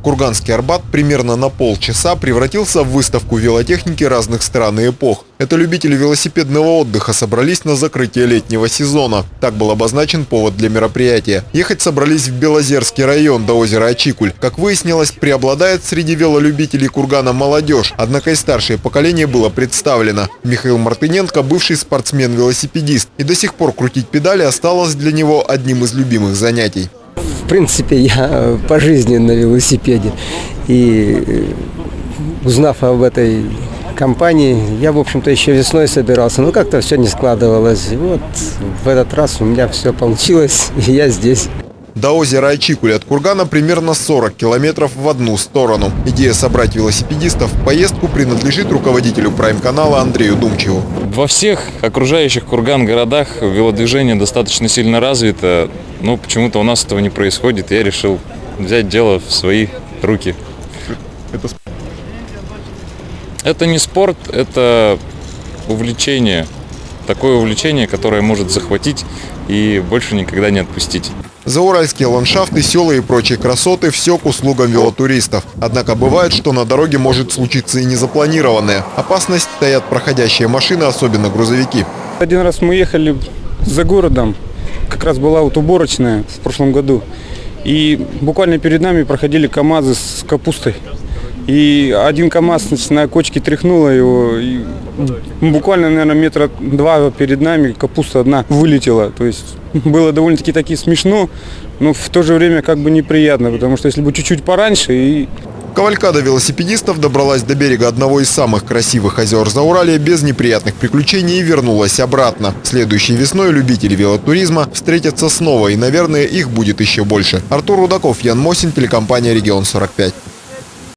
Курганский Арбат примерно на полчаса превратился в выставку велотехники разных стран и эпох. Это любители велосипедного отдыха собрались на закрытие летнего сезона. Так был обозначен повод для мероприятия. Ехать собрались в Белозерский район до озера Ачикуль. Как выяснилось, преобладает среди велолюбителей Кургана молодежь. Однако и старшее поколение было представлено. Михаил Мартыненко – бывший спортсмен-велосипедист. И до сих пор крутить педали осталось для него одним из любимых занятий. В принципе, я по жизни на велосипеде. И узнав об этой компании, я, в общем-то, еще весной собирался. Но как-то все не складывалось. И вот в этот раз у меня все получилось, и я здесь. До озера Ачикуль от Кургана примерно 40 километров в одну сторону. Идея собрать велосипедистов в поездку принадлежит руководителю прайм-канала Андрею Думчеву. Во всех окружающих Курган городах велодвижение достаточно сильно развито, но почему-то у нас этого не происходит. Я решил взять дело в свои руки. Это не спорт, это увлечение. Такое увлечение, которое может захватить и больше никогда не отпустить. Зауральские ландшафты, села и прочие красоты – все к услугам велотуристов. Однако бывает, что на дороге может случиться и незапланированное. Опасность таят проходящие машины, особенно грузовики. Один раз мы ехали за городом, как раз была вот уборочная в прошлом году. И буквально перед нами проходили КАМАЗы с капустой. И один КАМАЗ, значит, на кочке тряхнуло его. И буквально, наверное, метра два перед нами капуста одна вылетела. То есть было довольно-таки смешно, но в то же время как бы неприятно, потому что если бы чуть-чуть пораньше и... Кавалькада велосипедистов добралась до берега одного из самых красивых озер Зауралья без неприятных приключений и вернулась обратно. Следующей весной любители велотуризма встретятся снова, и, наверное, их будет еще больше. Артур Рудаков, Ян Мосин, телекомпания «Регион 45».